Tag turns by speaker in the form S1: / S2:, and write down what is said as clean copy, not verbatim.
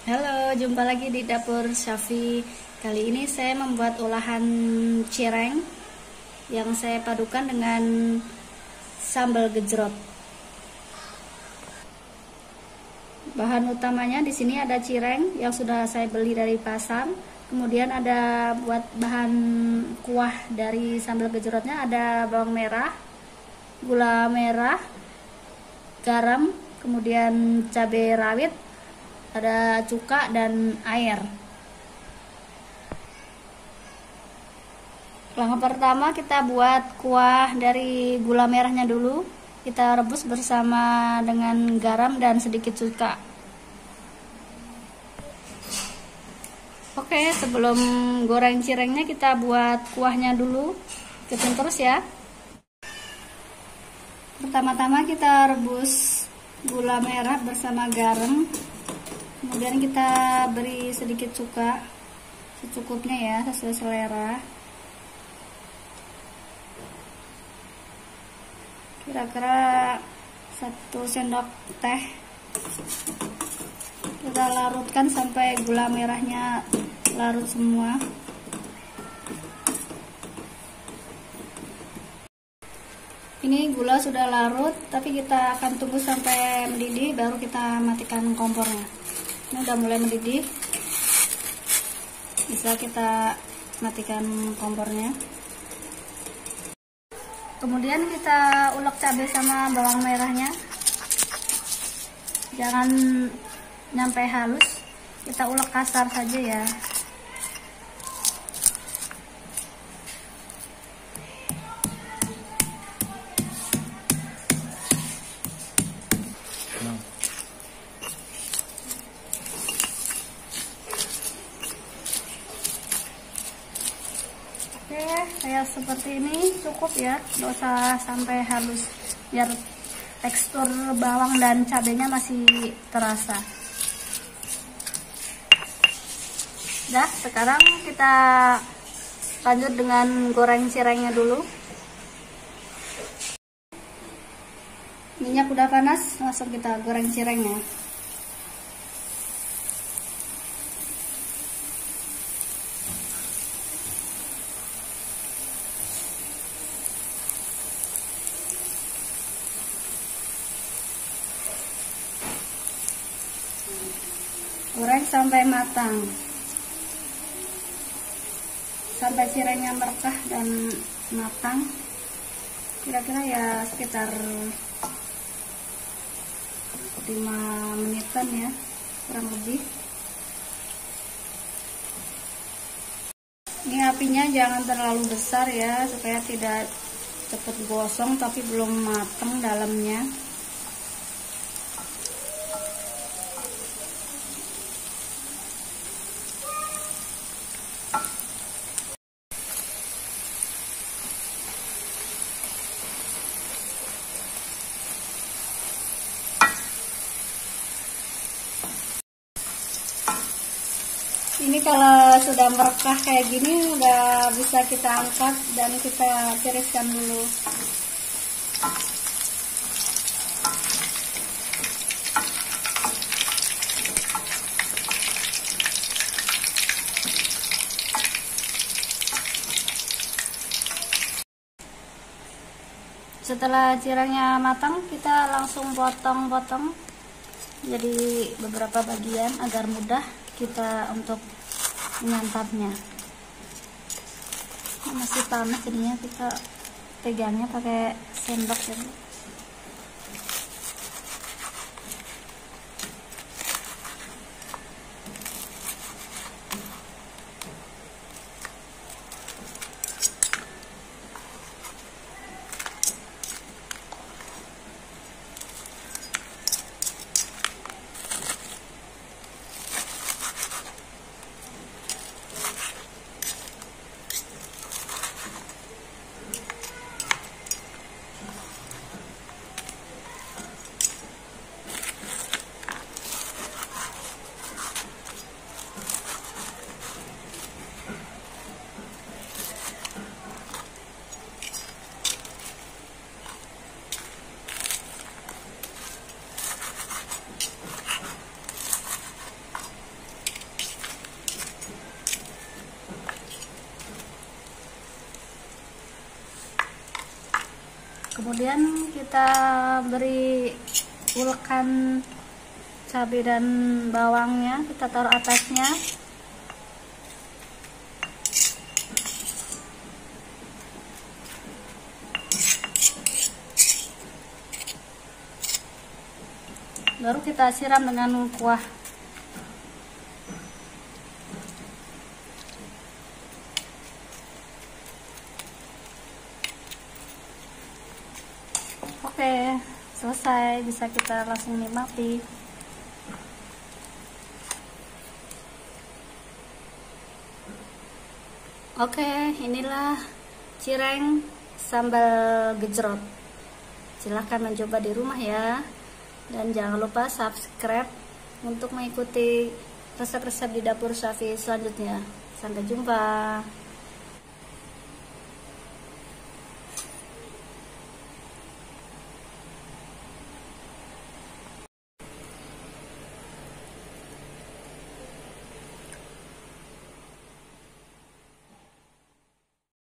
S1: Halo, jumpa lagi di dapur Syafi. Kali ini saya membuat olahan cireng yang saya padukan dengan sambal gejrot. Bahan utamanya di sini ada cireng yang sudah saya beli dari pasar. Kemudian ada buat bahan kuah dari sambal gejrotnya ada bawang merah, gula merah, garam, kemudian cabai rawit, ada cuka dan air. Langkah pertama kita buat kuah dari gula merahnya dulu. Kita rebus bersama dengan garam dan sedikit cuka. Oke, sebelum goreng cirengnya kita buat kuahnya dulu. Ikutin terus ya. Pertama-tama kita rebus gula merah bersama garam. Kemudian kita beri sedikit cuka secukupnya ya, sesuai selera. Kira-kira 1 sendok teh. Kita larutkan sampai gula merahnya larut semua. Ini gula sudah larut, tapi kita akan tunggu sampai mendidih baru kita matikan kompornya. Ini udah mulai mendidih, bisa kita matikan kompornya. Kemudian kita ulek cabai sama bawang merahnya, jangan nyampe halus, kita ulek kasar saja ya. Oke, kayak seperti ini cukup ya, nggak usah sampai halus, biar tekstur bawang dan cabenya masih terasa. Dah, sekarang kita lanjut dengan goreng cirengnya dulu. Minyak udah panas, langsung kita goreng cirengnya. Goreng sampai matang, sampai cirengnya merekah dan matang, kira-kira ya sekitar 5 menitan ya, kurang lebih. Ini apinya jangan terlalu besar ya, supaya tidak cepat gosong tapi belum matang dalamnya. Ini kalau sudah merekah kayak gini udah bisa kita angkat dan kita tiriskan dulu. Setelah cirengnya matang, kita langsung potong-potong jadi beberapa bagian agar mudah kita untuk menyantapnya. Masih panas jadinya, kita pegangnya pakai sendok ya. Kemudian kita beri ulekan cabai dan bawangnya, kita taruh atasnya. Baru kita siram dengan kuah. Oke, selesai, bisa kita langsung nikmati. Oke, inilah cireng sambal gejrot. Silahkan mencoba di rumah ya. Dan jangan lupa subscribe untuk mengikuti resep-resep di dapur Syafi selanjutnya. Sampai jumpa.